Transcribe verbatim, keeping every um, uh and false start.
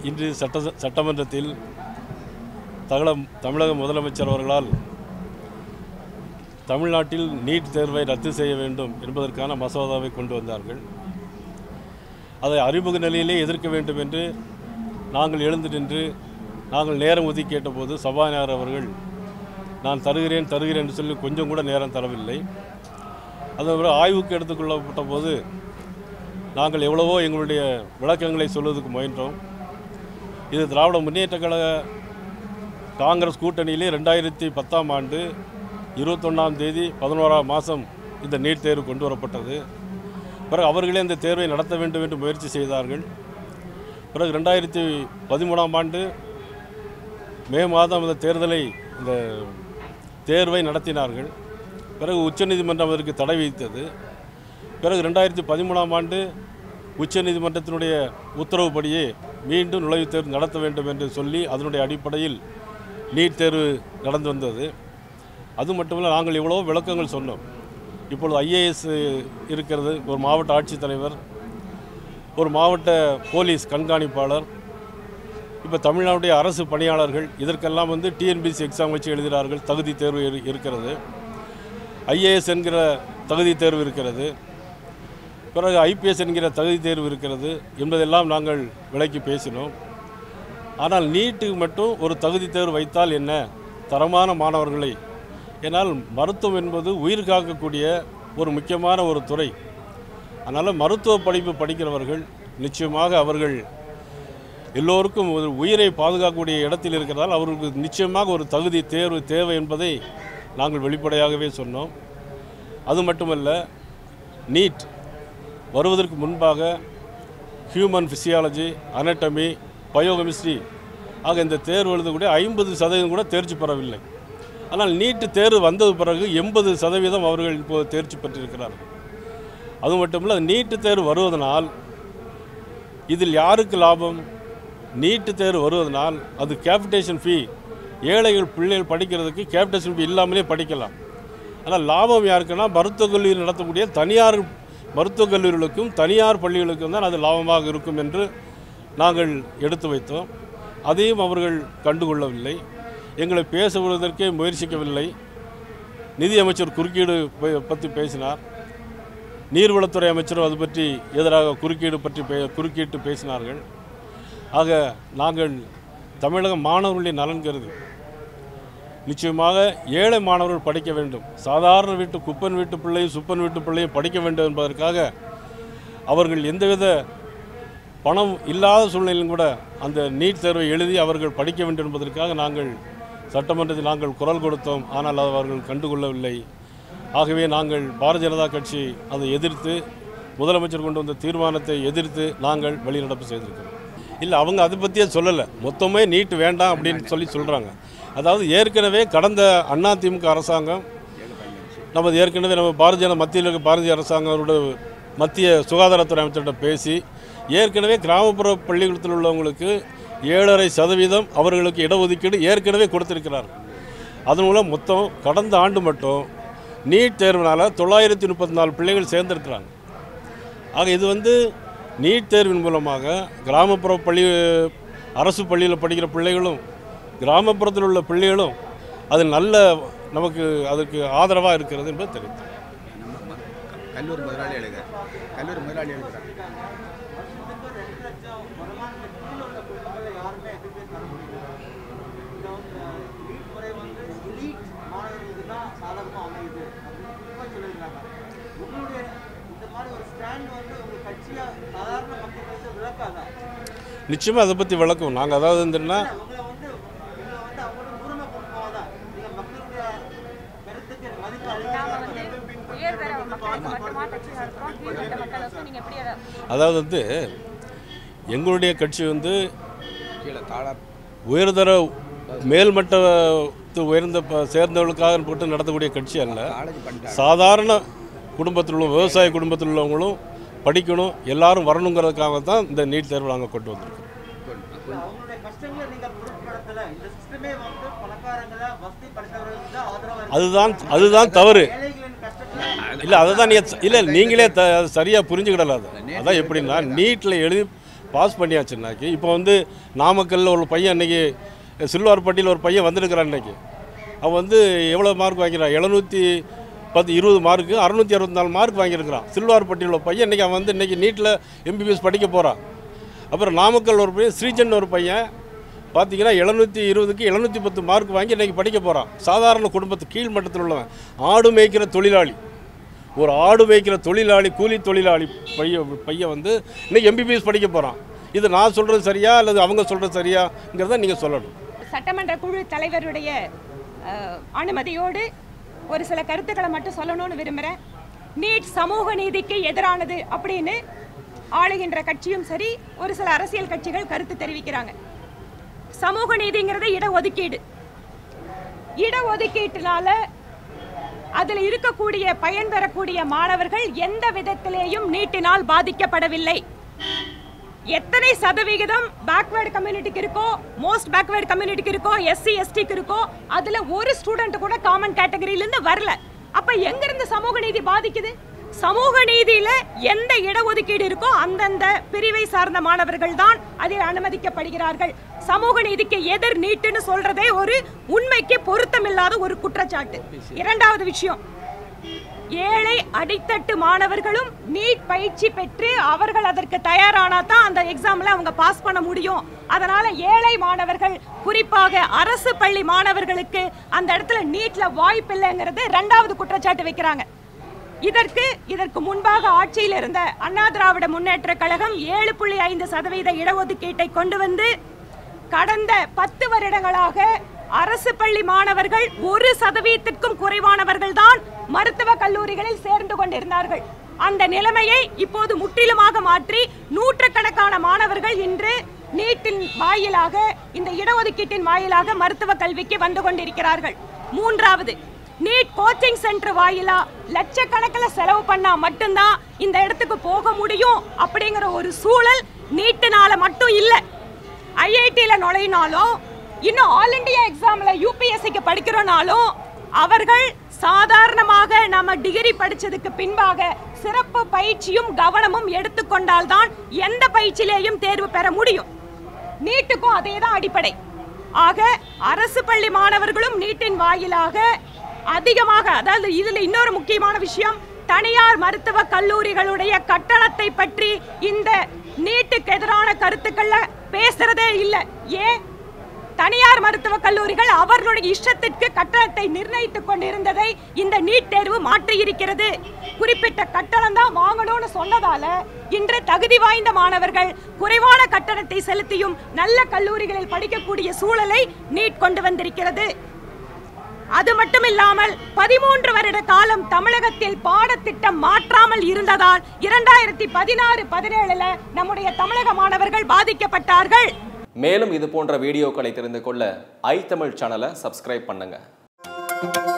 இன்று சட்ட சட்டமன்றத்தில் தகல தமிழக முதலமைச்சர் அவர்களால் தமிழ்நாட்டில் நீட் தேர்வை ரத்து செய்ய வேண்டும் என்பதற்கான மசோதாவை கொண்டு வந்தார்கள். அதை அறிமுக நிலையிலே எதிர்க்க வேண்டும் என்று நாங்கள் எழுந்து நின்று நாங்கள் நேரம் ஒதுக்கி கேட்டபோது சபாநாயகர் அவர்கள் நான் தருகிறேன் தருகிறேன் என்று சொல்லி கொஞ்சம் கூட நேரம் தரவில்லை. அதே ஆய்வுக்கு எடுத்துக்கொள்ளப்பட்ட போது நாங்கள் எவ்வளவோ எங்களுடைய விளக்கங்களை சொல்வதற்கு முயன்றோம். இது திராவிட முன்னேற்ற கழக காங்கிரஸ் கூட்டணியிலே ரெண்டாயிரத்தி பத்தாம் ஆண்டு இருபத்தொன்னாம் தேதி பதினோராம் மாதம் இந்த நீட் தேர்வு கொண்டு வரப்பட்டது. பிறகு அவர்களே இந்த தேர்வை நடத்த வேண்டும் என்று முயற்சி செய்தார்கள். பிறகு ரெண்டாயிரத்தி பதிமூணாம் ஆண்டு மே மாதம் இந்த தேர்தலை இந்த தேர்வை நடத்தினார்கள். பிறகு உச்சநீதிமன்றம் அதற்கு தடை விதித்தது. பிறகு ரெண்டாயிரத்தி பதிமூணாம் ஆண்டு உச்சநீதிமன்றத்தினுடைய உத்தரவுப்படியே மீண்டும் நுழைவுத் தேர்வு நடத்த வேண்டும் என்று சொல்லி அதனுடைய அடிப்படையில் நீட் தேர்வு நடந்து வந்தது. அது மட்டுமல்ல, நாங்கள் எவ்வளோ விளக்கங்கள் சொன்னோம். இப்பொழுது ஐஏஎஸ் இருக்கிறது, ஒரு மாவட்ட ஆட்சித்தலைவர், ஒரு மாவட்ட போலீஸ் கண்காணிப்பாளர், இப்போ தமிழ்நாடுடைய அரசு பணியாளர்கள், இதற்கெல்லாம் வந்து டிஎன்பிசி எக்ஸாம் வச்சு எழுதுகிறார்கள். தகுதி தேர்வு இருக்கிறது. ஐஏஎஸ் என்கிற தகுதி தேர்வு இருக்கிறது. பிறகு ஐபிஎஸ் என்கிற தகுதி தேர்வு இருக்கிறது என்பதெல்லாம் நாங்கள் விளக்கி பேசினோம். ஆனால் நீட்டுக்கு மட்டும் ஒரு தகுதி தேர்வு வைத்தால் என்ன, தரமான மாணவர்களை, ஏன்னால் மருத்துவம் என்பது உயிர் காக்கக்கூடிய ஒரு முக்கியமான ஒரு துறை. அதனால் மருத்துவ படிப்பு படிக்கிறவர்கள் நிச்சயமாக அவர்கள் எல்லோருக்கும் ஒரு உயிரை பாதுகாக்கக்கூடிய இடத்தில் இருக்கிறதால் அவர்களுக்கு நிச்சயமாக ஒரு தகுதி தேர்வு தேவை என்பதை நாங்கள் வெளிப்படையாகவே சொன்னோம். அது மட்டுமல்ல, நீட் வருவதற்கு முன்பாக ஹியூமன் ஃபிசியாலஜி, அனட்டமி, பயோகெமிஸ்ட்ரி ஆக இந்த தேர்வு எழுதக்கூடிய ஐம்பது சதவீதம் கூட தேர்ச்சி பெறவில்லை. ஆனால் நீட்டு தேர்வு வந்தது பிறகு எண்பது சதவீதம் அவர்கள் இப்போது தேர்ச்சி பெற்றிருக்கிறார்கள். அது மட்டுமல்ல, நீட்டு தேர்வு வருவதனால் இதில் யாருக்கு லாபம்? நீட்டு தேர்வு வருவதனால் அது கேபிட்டேஷன் ஃபீ, ஏழைகள் பிள்ளைகள் படிக்கிறதுக்கு கேபிட்டேஷன் ஃபீ இல்லாமலே படிக்கலாம். ஆனால் லாபம் யாருக்குன்னா மருத்துவக் கல்லூரி நடத்தக்கூடிய தனியார் மருத்துவக் கல்லூரிகளுக்கும் தனியார் பள்ளிகளுக்கும் தான் அது லாபமாக இருக்கும் என்று நாங்கள் எடுத்து வைத்தோம். அதையும் அவர்கள் கண்டுகொள்ளவில்லை. எங்களை பேச விடுவதற்கே முயற்சிக்கவில்லை. நிதியமைச்சர் குறுக்கீடு பற்றி பேசினார். நீர்வளத்துறை அமைச்சரும் அது பற்றி எதிராக குறுக்கீடு பற்றி பே குறுக்கீட்டு பேசினார்கள். ஆக நாங்கள் தமிழக மாணவர்களுடைய நலன் கருதி நிச்சயமாக ஏழை மாணவர்கள் படிக்க வேண்டும், சாதாரண வீட்டு குப்பன் வீட்டு பிள்ளையும் சுப்பன் வீட்டு பிள்ளையும் படிக்க வேண்டும் என்பதற்காக அவர்கள் எந்தவித பணம் இல்லாத சூழ்நிலையிலும் கூட அந்த நீட் தேர்வை எழுதி அவர்கள் படிக்க வேண்டும் என்பதற்காக நாங்கள் சட்டமன்றத்தில் நாங்கள் குரல் கொடுத்தோம். ஆனால் அவர்கள் கண்டுகொள்ளவில்லை. ஆகவே நாங்கள் பாரதிய ஜனதா கட்சி அதை எதிர்த்து, முதலமைச்சர் கொண்டு வந்த தீர்மானத்தை எதிர்த்து நாங்கள் வெளிநடப்பு செய்திருக்கிறோம். இல்லை, அவங்க அதை பற்றியே சொல்லலை. மொத்தமே நீட் வேண்டாம் அப்படின்னு சொல்லி சொல்கிறாங்க. அதாவது ஏற்கனவே கடந்த அதிமுக அரசாங்கம், நமது ஏற்கனவே நம்ம பாரதிய மத்தியில் இருக்க பாரதிய அரசாங்கத்தோட மத்திய சுகாதாரத்துறை அமைச்சர்கிட்ட பேசி ஏற்கனவே கிராமப்புற பள்ளிக்கூடத்தில் உள்ளவங்களுக்கு ஏழரை சதவீதம் அவர்களுக்கு இடஒதுக்கீடு ஏற்கனவே கொடுத்திருக்கிறார். அதன் மூலம் மொத்தம் கடந்த ஆண்டு மட்டும் நீட் தேர்வினால் தொள்ளாயிரத்தி முப்பத்தி நாலு பிள்ளைகள் சேர்ந்திருக்கிறாங்க. ஆக இது வந்து நீட் தேர்வின் மூலமாக கிராமப்புற பள்ளி அரசு பள்ளியில் படிக்கிற பிள்ளைகளும் கிராமப்புறத்தில் உள்ள பிள்ளைகளும் அது நல்ல நமக்கு அதற்கு ஆதரவாக இருக்கிறது என்பது தெரியும். கல்லூரி முதலாளி எழுதுகிற கல்லூரி முதலாளி எழுதுகிறார் நிச்சயமாக அதை பற்றி விளக்கும். நாங்கள் அதாவது இருந்தோம்னா அதாவது வந்து எங்களுடைய கட்சி வந்து உயர்தர மேல்மட்ட உயர்ந்த சேர்ந்தவர்களுக்காக போட்டு நடத்தக்கூடிய கட்சி அல்ல. சாதாரண குடும்பத்தில் உள்ள விவசாய குடும்பத்தில் உள்ளவங்களும் படிக்கணும், எல்லாரும் வரணுங்கிறதுக்காக தான் இந்த நீட் தேர்வு நாங்கள் கொண்டு வந்திருக்கோம். அதுதான் அதுதான் தவறு இல்லை. அதை தான் நீங்கள் இல்லை நீங்களே த சரியாக புரிஞ்சுக்கிடல. அது அதான் எப்படின்னா நீட்டில் எழுதி பாஸ் பண்ணியாச்சுன்னாக்கி இப்போ வந்து நாமக்கல்லில் ஒரு பையன் இன்றைக்கி சில்வார்பட்டியில் ஒரு பையன் வந்திருக்கிறான் இன்றைக்கி. அவன் வந்து எவ்வளோ மார்க் வாங்கிறான்? எழுநூற்றி பத்து இருபது மார்க்கு அறுநூற்றி அறுபத்தி நாலு மார்க் வாங்கியிருக்கிறான். சில்வார்பட்டியில் உள்ள பையன் இன்றைக்கி அவன் வந்து இன்றைக்கி நீட்டில் எம்பிபிஎஸ் படிக்க போகிறான். அப்புறம் நாமக்கல் ஒரு பையன் ஸ்ரீஜன் ஒரு பையன் பார்த்தீங்கன்னா எழுநூற்றி இருபதுக்கு எழுநூற்றி பத்து மார்க் வாங்கி இன்றைக்கி படிக்க போகிறான். சாதாரண குடும்பத்து கீழ் மட்டத்தில் உள்ளவன், ஆடு மேய்க்கிற தொழிலாளி, ஒரு ஆடு மேய்க்கிற தொழிலாளி, கூலி தொழிலாளி பையன் பையன் வந்து இன்றைக்கி எம்பிபிஎஸ் படிக்க போகிறான். இது நான் சொல்கிறது சரியா அல்லது அவங்க சொல்கிறது சரியாங்கிறத நீங்கள் சொல்லணும். சட்டமன்ற குழு தலைவருடைய அனுமதியோடு ஒரு சில கருத்துக்களை மட்டும் சொல்லணும்னு விரும்புகிறேன். நீட் சமூக நீதிக்கு எதிரானது அப்படின்னு ஆளுகின்ற கட்சியும் சரி, ஒரு சில அரசியல் கட்சிகள் கருத்து தெரிவிக்கிறாங்க. சமூக நீதிங்கிறது இடஒதுக்கீடு. இடஒதுக்கீட்டினால அதில் இருக்கக்கூடிய பயன் பெறக்கூடிய மாணவர்கள் எந்த விதத்திலேயும் நீட்டினால் பாதிக்கப்படவில்லை. எத்தனை சதவிகிதம் பேக்வேர்டு கம்யூனிட்டிக்கு இருக்கோ, மோஸ்ட் பேக்வேர்டு கம்யூனிட்டிக்கு இருக்கோ, எஸ்சி எஸ்டிக்கு இருக்கோ, அதுல ஒரு ஸ்டூடெண்ட் கூட காமன் கேட்டகரியிலிருந்து வரல. அப்ப எங்கிருந்து சமூக நீதி பாதிக்குது? சமூக நீதியில எந்த இடஒதுக்கீடு இருக்கோ அந்தந்த பிரிவை சார்ந்த மாணவர்கள் தான் அதில் அனுமதிக்கப்படுகிறார்கள். சமூக நீதிக்கு எதிர் நீட்டுன்னு சொல்றதே ஒரு உண்மைக்கு பொருத்தமில்லாத ஒரு குற்றச்சாட்டு. இரண்டாவது விஷயம், ஏழை அடித்தட்டு மாணவர்களும் நீட் பயிற்சி பெற்று அவர்கள் அதற்கு தயாரானா தான் அந்த எக்ஸாம்ல அவங்க பாஸ் பண்ண முடியும். அதனால ஏழை மாணவர்கள், குறிப்பாக அரசு பள்ளி மாணவர்களுக்கு அந்த இடத்துல நீட்ல வாய்ப்பு இல்லைங்கிறது இரண்டாவது குற்றச்சாட்டு வைக்கிறாங்க. இதற்கு இதற்கு முன்பாக ஆட்சியில் இருந்த அண்ணா திராவிட முன்னேற்ற கழகம் ஏழு புள்ளி ஐந்து சதவீத இடஒதுக்கீட்டை கொண்டு வந்து கடந்த பத்து வருடங்களாக அரசு பள்ளி மாணவர்கள் ஒரு சதவீதத்திற்கும் குறைவானவர்கள் தான் மருத்துவ கல்லூரிகளில் சேர்ந்து கொண்டிருந்தார்கள். அந்த நிலைமையை இப்போது முற்றிலுமாக மாற்றி நூற்றுக்கணக்கான மாணவர்கள் இன்று நீட்டின் வாயிலாக, இந்த இடஒதுக்கீட்டின் வாயிலாக மருத்துவ கல்விக்கு வந்து கொண்டிருக்கிறார்கள். மூன்றாவது, நீட் கோச்சிங் சென்டர் வாயிலா லட்சக்கணக்கில் செலவு பண்ணா மட்டும்தான் இந்த இடத்துக்கு போக முடியும் அப்படிங்கிற ஒரு சூழல் நீட்டினால மட்டும் இல்லை. ஐஐடியில நுழையினாலும், இன்னும் ஆல் இண்டியா எக்ஸாம்ல யூபிஎஸ்சிக்கு படிக்கிறோனாலும் அவர்கள் சாதாரணமாக நம்ம டிகிரி படிச்சதுக்கு பின்பாக சிறப்பு பயிற்சியும் கவனமும் எடுத்துக்கொண்டால்தான் எந்த பயிற்சியிலேயும் தேர்வு பெற முடியும். நீட்டுக்கும் அதே தான் அடிப்படை. ஆக அரசு பள்ளி மாணவர்களும் நீட்டின் வாயிலாக அதிகமாக, அதாவது இதுல இன்னொரு முக்கியமான விஷயம், தனியார் மருத்துவ கல்லூரிகளுடைய கட்டணத்தை பற்றி இந்த நீட்டுக்கு எதிரான கருத்துக்கள்ல பேசுறதே இல்லை. ஏன்? தனியார் மருத்துவ கல்லூரிகள் அவர்களுடைய இஷ்டத்திற்கு கட்டணத்தை நிர்ணயித்துக் கொண்டிருந்ததை இந்த நீட் தேர்வு மாற்றி இருக்கிறது. குறிப்பிட்ட கட்டணம் தான் வாங்கணும்னு சொன்னதால இன்று தகுதி வாய்ந்த மாணவர்கள் குறைவான கட்டணத்தை செலுத்தியும் நல்ல கல்லூரிகளில் படிக்கக்கூடிய சூழலை நீட் கொண்டு வந்திருக்கிறது. அது மட்டுமில்லாமல் பதிமூன்று வருட காலம் தமிழகத்தில் பாடத்திட்டம் மாற்றாமல் இருந்ததால் இரண்டாயிரத்தி பதினாறு பதினேழுல நம்முடைய தமிழக மாணவர்கள் பாதிக்கப்பட்டார்கள். மேலும் இது போன்ற வீடியோக்களை தெரிந்து கொள்ள ஐ தமிழ் சேனலை சப்ஸ்கிரைப் பண்ணுங்க.